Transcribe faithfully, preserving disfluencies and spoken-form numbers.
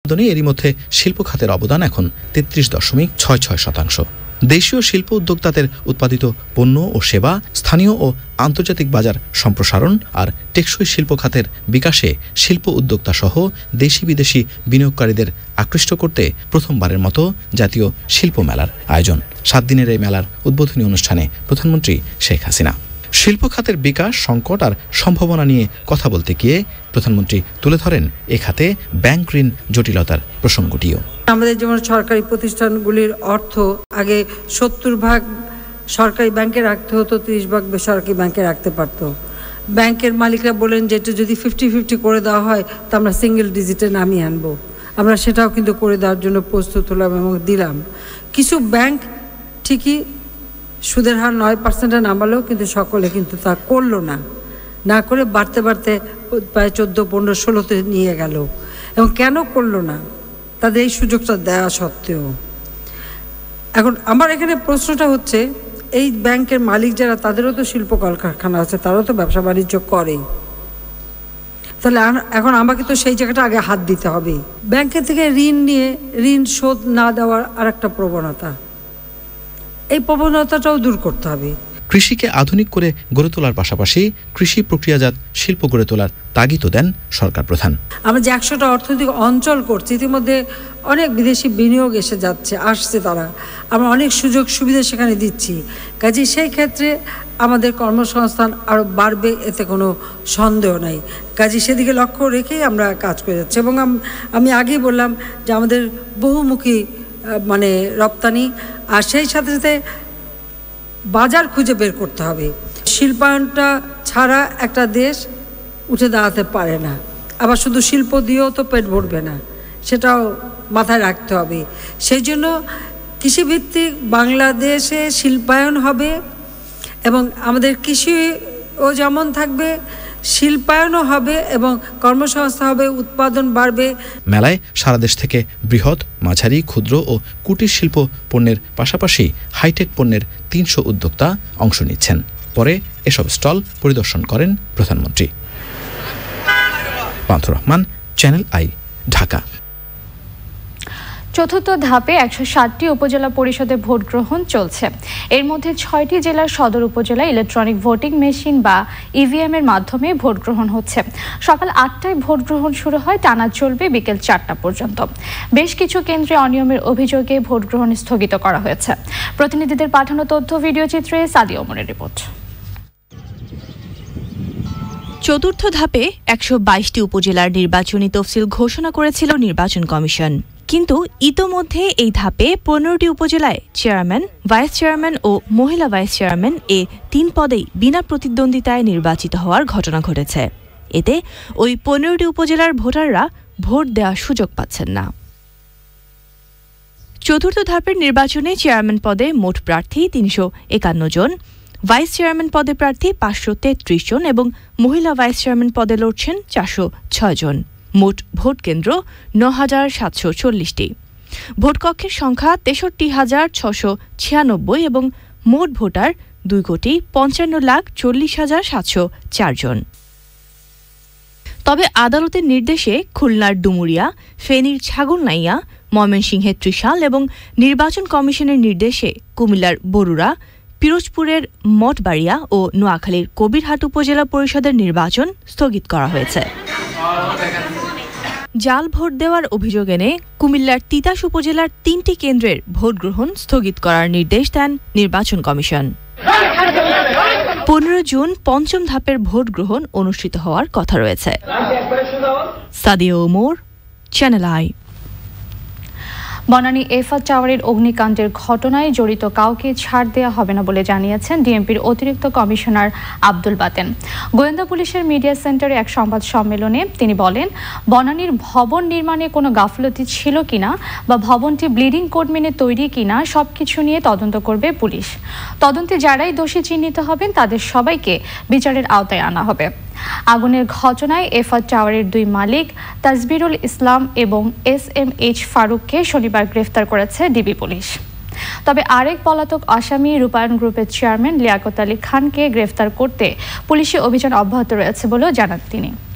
এরই মধ্যে শিল্প খাতের অবদান এখন তেত্রিশ দশমিক ছয় ছয় শতাংশ। দেশীয় শিল্প উদ্যোক্তাদের উৎপাদিত পণ্য ও সেবা, স্থানীয় ও আন্তর্জাতিক বাজার সম্প্রসারণ আর টেকসই শিল্প খাতের বিকাশে শিল্প উদ্যোক্তা সহ দেশি বিদেশি বিনিয়োগকারীদের আকৃষ্ট করতে প্রথমবারের মতো জাতীয় শিল্প মেলার আয়োজন। সাত দিনের এই মেলার উদ্বোধনী অনুষ্ঠানে প্রধানমন্ত্রী শেখ হাসিনা শিল্প খাতের বিকাশ, সংকট আর সম্ভাবনা নিয়ে কথা বলতে গিয়ে প্রধানমন্ত্রী তুলে ধরেন এ খাতে ব্যাংক ঋণ জটিলতার প্রসঙ্গটিও। আমাদের যেমন সরকারি প্রতিষ্ঠানগুলির অর্থ আগে সত্তর ভাগ সরকারি ব্যাংকে রাখতে হতো, তিরিশ ভাগ বেসরকারি ব্যাংকে রাখতে পারতো। ব্যাংকের মালিকরা বলেন যে এটা যদি ফিফটি ফিফটি করে দেওয়া হয় তো আমরা সিঙ্গেল ডিজিটে নামিয়ে আনবো। আমরা সেটাও কিন্তু করে দেওয়ার জন্য প্রস্তুত হলাম এবং দিলাম। কিছু ব্যাংক ঠিকই সুদের হার নয় পার্সেন্টে নামালেও কিন্তু সকলে কিন্তু তা করলো না, না করে বাড়তে বাড়তে প্রায় চোদ্দো পনেরো ষোলোতে নিয়ে গেল। এবং কেন করলো না? তাদের এই সুযোগটা দেওয়া সত্ত্বেও। এখন আমার এখানে প্রশ্নটা হচ্ছে, এই ব্যাংকের মালিক যারা, তাদেরও তো শিল্প কলকারখানা আছে, তারাও তো ব্যবসা বাণিজ্য করে। তাহলে এখন আমাকে তো সেই জায়গাটা আগে হাত দিতে হবে। ব্যাংকের থেকে ঋণ নিয়ে ঋণ শোধ না দেওয়ার আর একটা প্রবণতা, এই প্রবণতাটাও দূর করতে হবে। কৃষিকে আধুনিক করে গড়ে তোলার পাশাপাশি কৃষি প্রক্রিয়াজাত শিল্প গড়ে তোলার তাগিদও দেন সরকার প্রধান। আমরা যে একশোটা অর্থনৈতিক অঞ্চল করছি, ইতিমধ্যে অনেক বিদেশি বিনিয়োগ এসে যাচ্ছে, আসছে তারা, আমরা অনেক সুযোগ সুবিধা সেখানে দিচ্ছি। কাজে সেই ক্ষেত্রে আমাদের কর্মসংস্থান আরও বাড়বে, এতে কোনো সন্দেহ নাই। কাজে সেদিকে লক্ষ্য রেখেই আমরা কাজ করে যাচ্ছি। এবং আমি আগেই বললাম যে আমাদের বহুমুখী মানে রপ্তানি, আর সেই সাথে সাথে বাজার খুঁজে বের করতে হবে। শিল্পায়নটা ছাড়া একটা দেশ উঠে দাঁড়াতে পারে না। আবার শুধু শিল্প দিয়েও তো পেট ভরবে না, সেটাও মাথায় রাখতে হবে। সেই জন্য কৃষিভিত্তিক বাংলাদেশে শিল্পায়ন হবে এবং আমাদের কৃষিও যেমন থাকবে, শিল্পায়নও হবে এবং কর্মসংস্থান হবে, উৎপাদন বাড়বে। মেলায় সারা দেশ থেকে বৃহৎ, মাঝারি, ক্ষুদ্র ও কুটির শিল্প পণ্যের পাশাপাশি হাইটেক পণ্যের তিনশো উদ্যোক্তা অংশ নিচ্ছেন। পরে এসব স্টল পরিদর্শন করেন প্রধানমন্ত্রী। পান্থুর রহমান, চ্যানেল আই, ঢাকা। চতুর্থ ধাপে একশো ষাটটি উপজেলা পরিষদে ভোট গ্রহণ চলছে। এর মধ্যে ছয়টি জেলার সদর উপজেলায় ইলেকট্রনিক ভোটিং মেশিন বা ইভিএম এর মাধ্যমে ভোট গ্রহণ হচ্ছে। সকাল আটটায় ভোট গ্রহণ শুরু হয়, টানা চলবে বিকেল চারটা পর্যন্ত। বেশ কিছু কেন্দ্রে অনিয়মের অভিযোগে ভোট গ্রহণ স্থগিত করা হয়েছে। প্রতিনিধিদের পাঠানো তথ্য ভিডিও চিত্রে সাদিয়া ওমরের রিপোর্ট। চতুর্থ ধাপে একশো বাইশটি উপজেলার নির্বাচনী তফসিল ঘোষণা করেছিল নির্বাচন কমিশন। কিন্তু ইতোমধ্যে এই ধাপে পনেরোটি উপজেলায় চেয়ারম্যান, ভাইস চেয়ারম্যান ও মহিলা ভাইস চেয়ারম্যান এ তিন পদেই বিনা প্রতিদ্বন্দ্বিতায় নির্বাচিত হওয়ার ঘটনা ঘটেছে। এতে ওই পনেরোটি উপজেলার ভোটাররা ভোট দেওয়ার সুযোগ পাচ্ছেন না। চতুর্থ ধাপের নির্বাচনে চেয়ারম্যান পদে মোট প্রার্থী তিনশো একান্ন জন, ভাইস চেয়ারম্যান পদে প্রার্থী পাঁচশো তেত্রিশ জন এবং মহিলা ভাইস চেয়ারম্যান পদে লড়ছেন চারশো ছয় জন। মোট ভোট কেন্দ্র ন হাজার সাতশো চল্লিশটি। ভোটকক্ষের সংখ্যা তেষট্টি হাজার ছশো ছিয়ানব্বই এবং মোট ভোটার দুই কোটি পঞ্চান্ন লাখ চল্লিশ হাজার সাতশো চার জন। তবে আদালতের নির্দেশে খুলনার ডুমুরিয়া, ফেনীর ছাগলনাইয়া, ময়মনসিংহের ত্রিশাল এবং নির্বাচন কমিশনের নির্দেশে কুমিল্লার বরুড়া, পিরোজপুরের মঠবাড়িয়া ও নোয়াখালীর কবিরহাট উপজেলা পরিষদের নির্বাচন স্থগিত করা হয়েছে। জাল ভোট দেওয়ার অভিযোগ এনে কুমিল্লার তিতাস উপজেলার তিনটি কেন্দ্রের ভোট গ্রহণ স্থগিত করার নির্দেশ দেন নির্বাচন কমিশন। পনেরো জুন পঞ্চম ধাপের ভোট গ্রহণ অনুষ্ঠিত হওয়ার কথা রয়েছে। সাদিয়া ওমর, চ্যানেল আই। বনানী এফআর টাওয়ারের অগ্নিকাণ্ডের ঘটনায় জড়িত কাউকে ছাড় দেওয়া হবে না বলে জানিয়েছেন ডিএমপির অতিরিক্ত কমিশনার আব্দুল বাতেন। গোয়েন্দা পুলিশের মিডিয়া সেন্টারে এক সংবাদ সম্মেলনে তিনি বলেন, বনানীর ভবন নির্মাণে কোনো গাফলতি ছিল কিনা বা ভবনটি ব্লিডিং কোড মেনে তৈরি কিনা সবকিছু নিয়ে তদন্ত করবে পুলিশ। তদন্তে যারাই দোষী চিহ্নিত হবেন তাদের সবাইকে বিচারের আওতায় আনা হবে। আগুনের ঘটনায় এফআর টাওয়ারের দুই মালিক তাজবিরুল ইসলাম এবং এস এম এইচ ফারুককে শনিবার গ্রেফতার করেছে ডিবি পুলিশ। তবে আরেক পলাতক আসামি রূপায়ণ গ্রুপের চেয়ারম্যান লিয়াকত আলী খানকে গ্রেফতার করতে পুলিশি অভিযান অব্যাহত রয়েছে বলেও জানান তিনি।